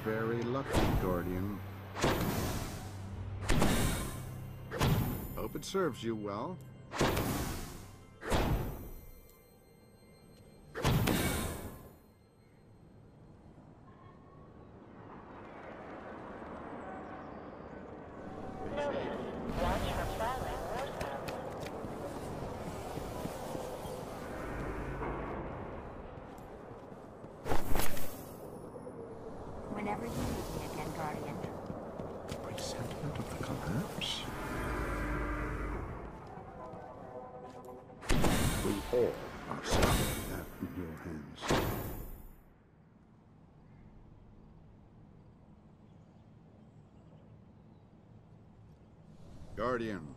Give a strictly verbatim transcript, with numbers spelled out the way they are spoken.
very lucky, Guardian. Hope it serves you well. Whenever you need me again, Guardian. Presentiment of the collapse? We all are suffering that in your hands. Guardian,